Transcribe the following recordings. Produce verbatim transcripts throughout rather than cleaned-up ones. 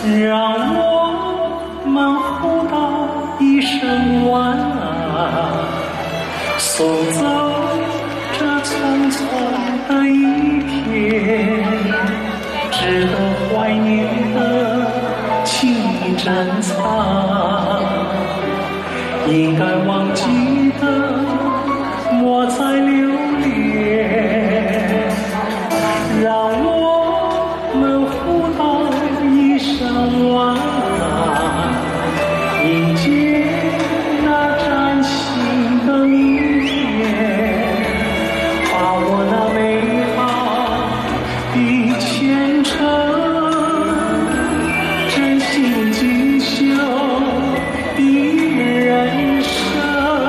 让我们互道一声晚安，送走这匆匆的一天，值得怀念的情谊珍藏，应该忘记的莫再留恋，让我们互道一声晚安，迎接那崭新的明天，把握那美好的前程，真心锦绣的人生，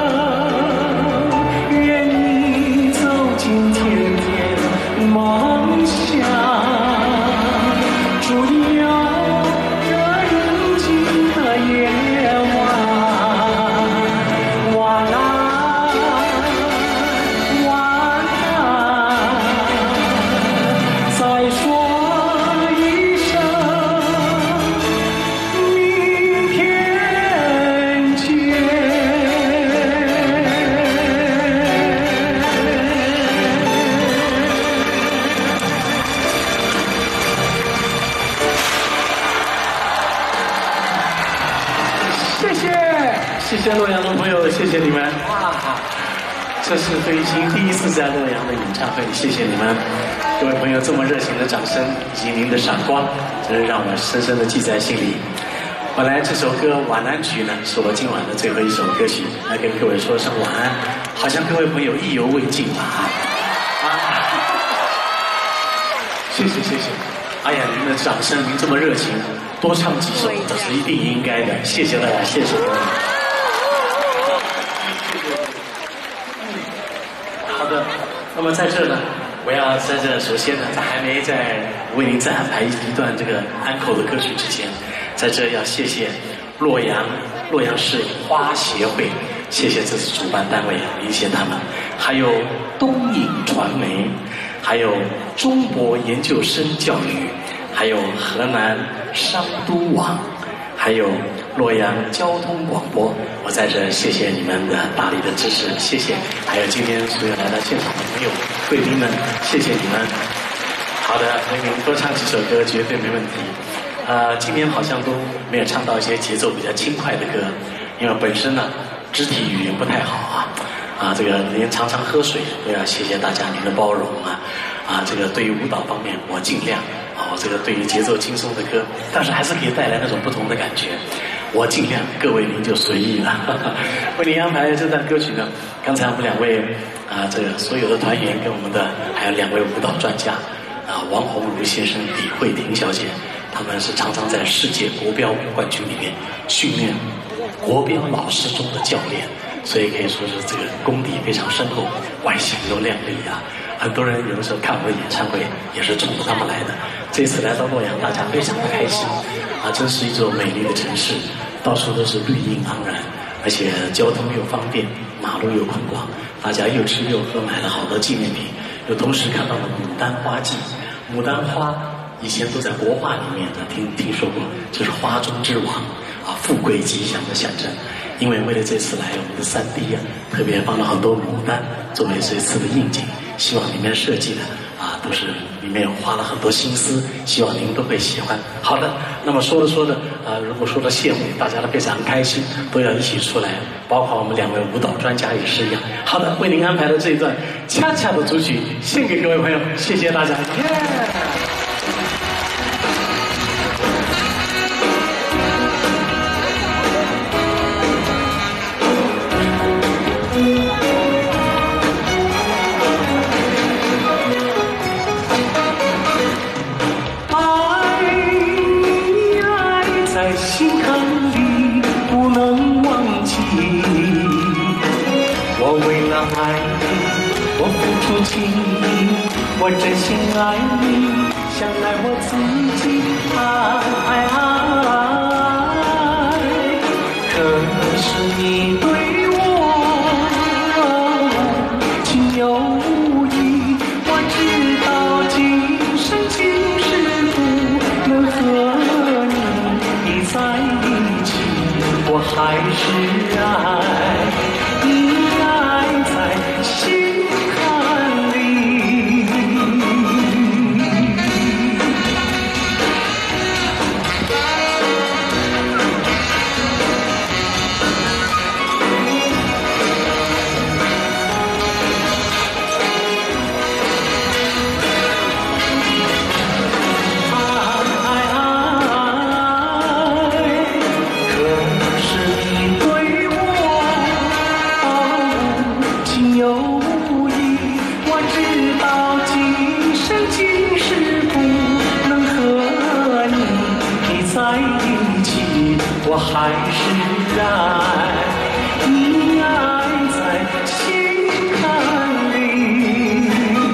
愿你走进甜甜梦乡，祝你有个宁静的夜晚，晚安，晚安，再说一声明天见。谢谢，谢谢洛阳的朋友，谢谢你们！哇，这是费玉清第一次在洛阳的演唱会，谢谢你们，各位朋友这么热情的掌声以及您的闪光，真是让我深深的记在心里。本来这首歌《晚安曲》呢，是我今晚的最后一首歌曲，来跟各位说声晚安，好像各位朋友意犹未尽了啊！啊，谢谢谢谢，哎呀，您的掌声，您这么热情，多唱几首这是一定应该的，谢谢大家，谢谢各位。好的，那么在这呢，我要在这首先呢，在还没在为您再安排一段这个安口的歌曲之前，在这要谢谢洛阳洛阳市花协会，谢谢这次主办单位，谢谢他们，还有东影传媒，还有中博研究生教育，还有河南商都网，还有洛阳交通广播，我在这谢谢你们的大力的支持，谢谢，还有今天所有来到现场的朋友、贵宾们，谢谢你们。好的，为您多唱几首歌绝对没问题。呃，今天好像都没有唱到一些节奏比较轻快的歌，因为本身呢肢体语言不太好啊，啊，这个连常常喝水都要谢谢大家您的包容啊，啊，这个对于舞蹈方面我尽量。哦，这个对于节奏轻松的歌，但是还是可以带来那种不同的感觉。我尽量，各位您就随意了。为您安排这段歌曲呢，刚才我们两位啊，这个所有的团员跟我们的还有两位舞蹈专家啊，王红茹先生、李慧婷小姐，他们是常常在世界国标舞冠军里面训练国标老师中的教练，所以可以说是这个功底非常深厚，外形又靓丽啊。很多人有的时候看我的演唱会也是冲着他们来的。这次来到洛阳，大家非常的开心啊！真是一座美丽的城市，到处都是绿意盎然，而且交通又方便，马路又宽广，大家又吃又喝，买了好多纪念品，又同时看到了牡丹花季。牡丹花以前都在国画里面的听听说过，就是花中之王啊，富贵吉祥的象征。因为为了这次来，我们的三弟啊，特别放了很多牡丹作为这次的应景，希望里面设计的啊，都是里面花了很多心思，希望您都会喜欢。好的，那么说着说着啊，如果说到谢幕，大家都非常开心，都要一起出来，包括我们两位舞蹈专家也是一样。好的，为您安排的这一段恰恰的组曲，献给各位朋友，谢谢大家。Yeah! 心坎里不能忘记，我为了爱你，我付出情意，我真心爱你，像爱我自己，爱爱爱。可是你对我情有无义，我知道今生今世不能和你。 是爱，你爱在心坎里。我还是爱，你爱在心坎里。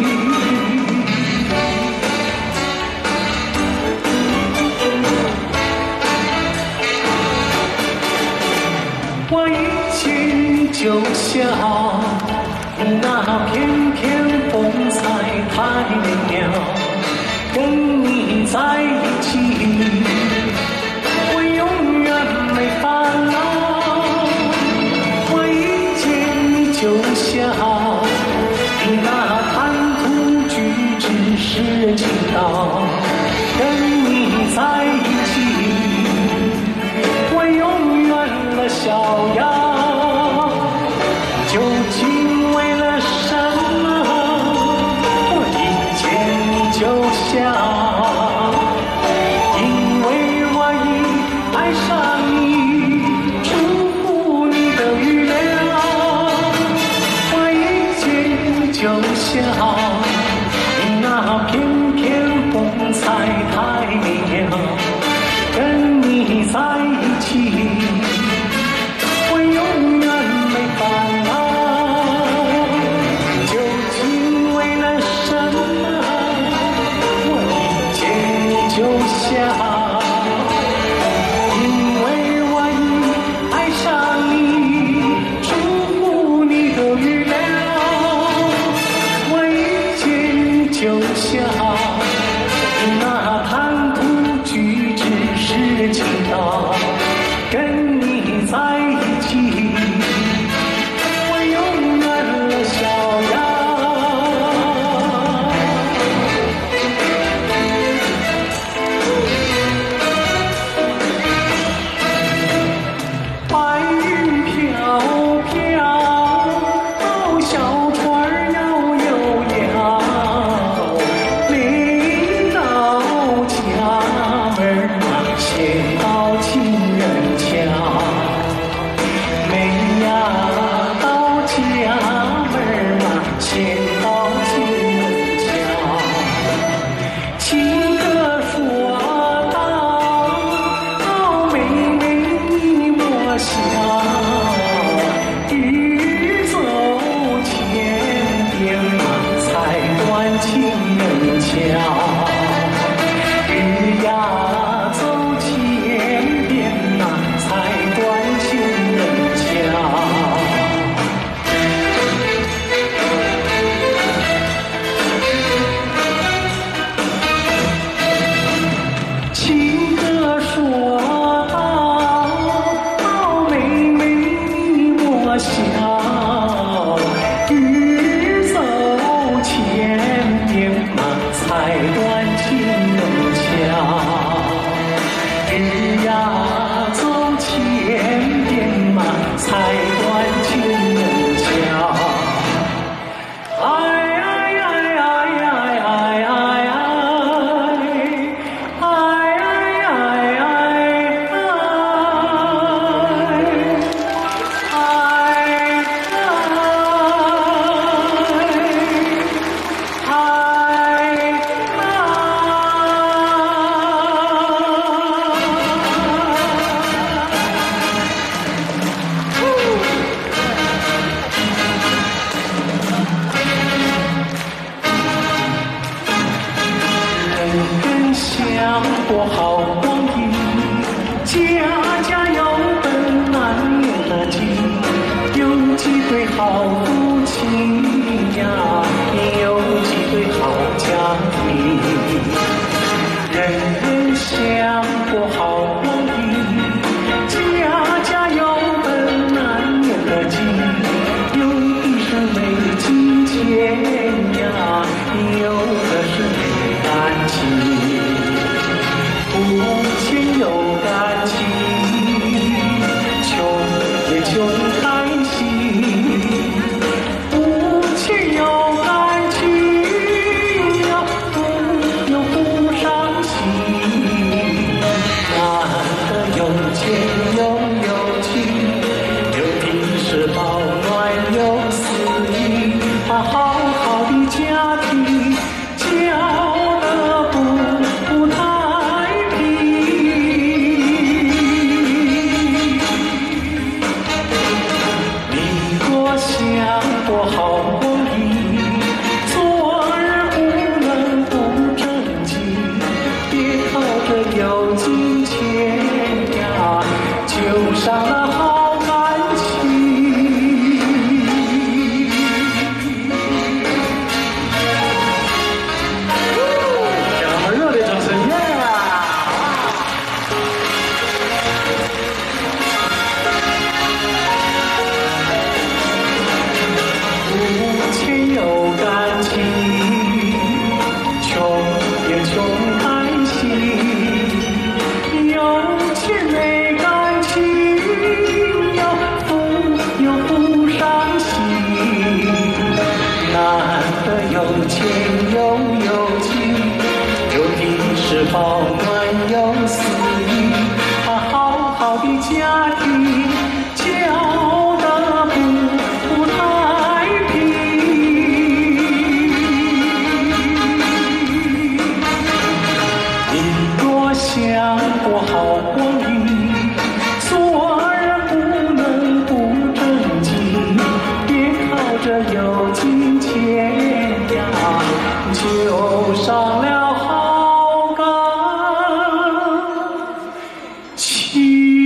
我一见你就笑，你那翩翩风采太美妙，跟你在一起。没烦恼，我一见你就笑，你那谈吐举止使人倾倒，跟你在一起，我永远的逍遥。究竟为了什么？我一见你就笑。就笑，你那翩翩风采太美妙，跟你在一起，我永远没烦恼。究竟为了什么？我一见你就笑。就笑，你那谈吐举止使人倾倒，跟你在一起，我永远的逍遥。 过好光阴，做人不能不正经，别靠着有金钱呀，就上了好感情。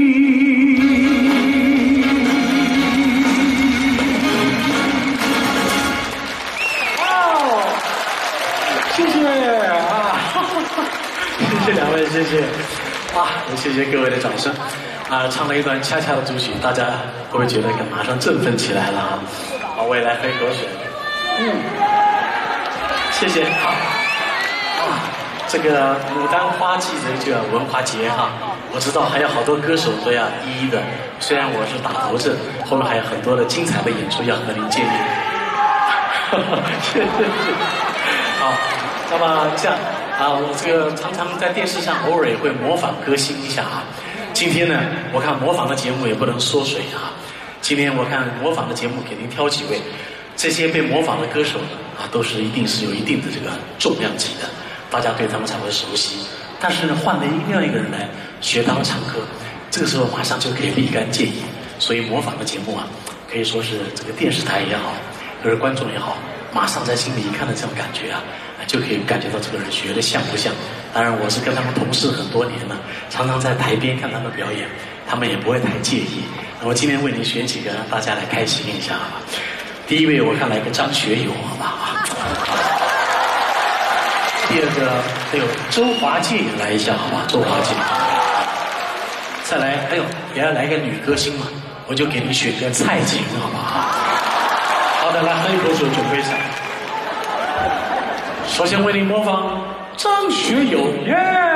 谢谢啊，谢谢两位，谢谢啊，也谢谢各位的掌声啊！唱了一段恰恰的主曲，大家会不会觉得马上振奋起来了啊？好，我也来喝一口水。嗯，谢谢。好啊，这个牡丹花季的这个文化节哈，我知道还有好多歌手都要一一的，虽然我是打头阵，后面还有很多的精彩的演出要和您见面。谢谢谢谢。好。那么这样啊，我这个常常在电视上偶尔也会模仿歌星一下啊。今天呢，我看模仿的节目也不能缩水啊。今天我看模仿的节目，给您挑几位，这些被模仿的歌手啊，都是一定是有一定的这个重量级的，大家对他们才会熟悉。但是呢，换了另外一个人来学他们唱歌，这个时候马上就可以立竿见影。所以模仿的节目啊，可以说是这个电视台也好，或者观众也好，马上在心里一看到这种感觉啊。就可以感觉到这个人学的像不像。当然我是跟他们同事很多年了，常常在台边看他们表演，他们也不会太介意。那我今天为您选几个让大家来开心一下好吧。第一位我看来个张学友好吧啊。第二个还有周华健来一下好吧，周华健。再来还有也要来个女歌星嘛，我就给你选个蔡琴好吧。好的，来喝一口水准备一下。首先为您模仿张学友，耶、yeah!